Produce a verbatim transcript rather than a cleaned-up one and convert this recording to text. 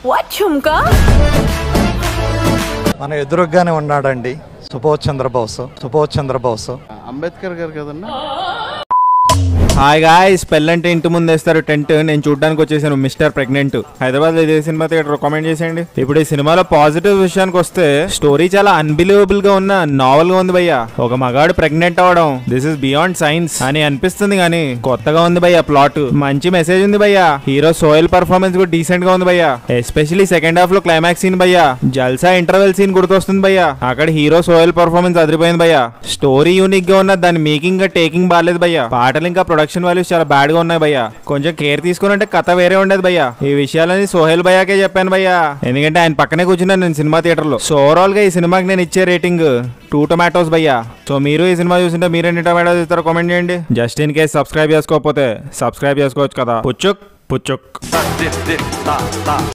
What చుంకా? మన ఎదురుగానే ఉన్నాడండి సుభాష్ చంద్రబోస్. సుభాష్ చంద్రబోస్ అంబేద్కర్ గారు కదన్నా. హాయ్ గాయ్స్, పెళ్ళంటే ఇంటి ముందు వేస్తారు టెంట్. నేను చూడడానికి వచ్చేసాను మిస్టర్ ప్రెగ్నెంట్. హైదరాబాద్ లో ఇదే సినిమా థియేటర్ కామెంట్ చేసేయండి. ఇప్పుడు ఈ సినిమాలో పాజిటివ్ విషయానికి వస్తే స్టోరీ చాలా అన్బిలీవబుల్ గా ఉన్న నావల్ గా ఉంది భయ్యా. ఒక మగాడు ప్రెగ్నెంట్ అవడం దిస్ ఇస్ బియాండ్ సైన్స్ అని అనిపిస్తుంది కానీ కొత్తగా ఉంది భయ్యా. ప్లాట్ మంచి మెసేజ్ ఉంది భయ్యా. హీరో సోయల్ పర్ఫార్మెన్స్ కూడా డీసెంట్ గా ఉంది భయ్యా. ఎస్పెషల్లీ సెకండ్ హాఫ్ లో క్లైమాక్స్ సీన్ భయ్యా, జల్సా ఇంటర్వెల్ సీన్ గుర్తొస్తుంది భయ్యా. అక్కడ హీరో సోయల్ పర్ఫార్మెన్స్ అదిరిపోయింది భయ్యా. స్టోరీ యూనిక్ గా ఉన్న దాని మేకింగ్ గా టేకింగ్ బాగాలేదు భయ్యా. పాటలు ఇంకా ప్రొడక్షన్ వాల్యూస్ చాలా బ్యాడ్ గా ఉన్నాయి భయ్యా. కొంచెం కేర్ తీసుకుని కథ వేరే ఉండేది భయ్యా. ఈ విషయాలని సోహెల్ భయ్యాకే చెప్పాను భయ్యా, ఎందుకంటే ఆయన పక్కనే కూర్చున్నాను నేను సినిమా థియేటర్ లో. సో ఓవరాల్ గా ఈ సినిమాకి నేను ఇచ్చే రేటింగ్ టూ టొమాటోస్ భయ్యా. సో మీరు ఈ సినిమా చూసింటే మీరు ఎన్ని టొమాటోస్ ఇస్తారో కామెంట్ చేయండి. జస్ట్ ఇన్ కేస్ సబ్స్క్రైబ్ చేసుకోకపోతే సబ్స్క్రైబ్ చేసుకోవచ్చు కదా. పుచ్చుక్ పుచ్చుక్.